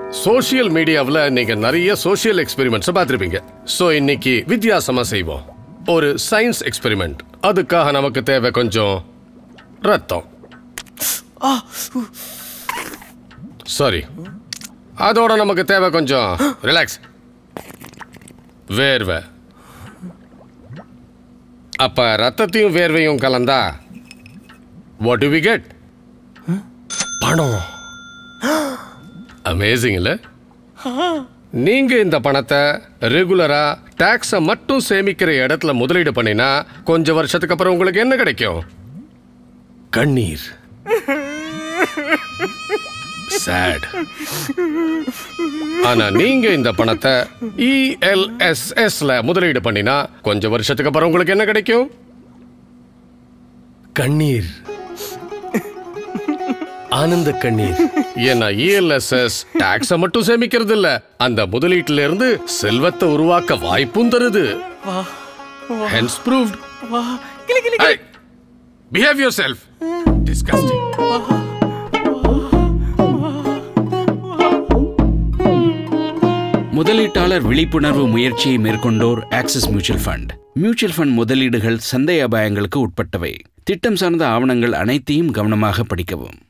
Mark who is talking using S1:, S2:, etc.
S1: Social மீடியாவில் நீங்க நிறைய சோசியல் எக்ஸ்பெரிமெண்ட்ஸ் பார்த்துருப்பீங்க. ஸோ இன்னைக்கு வித்தியாசமா செய்வோம். ஒரு சயின்ஸ் எக்ஸ்பெரிமெண்ட். அதுக்காக நமக்கு தேவை கொஞ்சம் ரத்தம். சாரி, அதோட நமக்கு தேவை கொஞ்சம் ரிலாக்ஸ், வேர்வை. அப்ப ரத்தத்தையும் வேர்வையும் கலந்தா what do we get? பணம். அமேசிங் இல்ல? நீங்க இந்த பணத்தை ரெகுலரா டாக்ஸ மட்டும் சேமிக்கிற இடத்துல முதலீடு பண்ணினா கொஞ்சம் வருஷத்துக்கு அப்புறம் உங்களுக்கு என்ன கிடைக்கும்? கண்ணீர். சேட். ஆனா நீங்க இந்த பணத்தை ELSSல முதலீடு பண்ணினா கொஞ்சம் வருஷத்துக்கு அப்புறம் உங்களுக்கு என்ன கிடைக்கும்? கண்ணீர். ஆனந்த கண்ணீர். ஏன்னா ELSS டாக்ஸ மட்டும் சேமிக்கிறது இல்ல, அந்த முதலீட்டுல இருந்து செல்வத்தை உருவாக்க வாய்ப்பும் தருது. Hence proved. Hey, behave yourself. Disgusting.
S2: முதலீட்டாளர் விழிப்புணர்வு முயற்சியை மேற்கொண்டோர் Axis mutual fund. Mutual fund முதலீடுகள் சந்தை அபாயங்களுக்கு உட்பட்டவை. திட்டம் சார்ந்த ஆவணங்கள் அனைத்தையும் கவனமாக படிக்கவும்.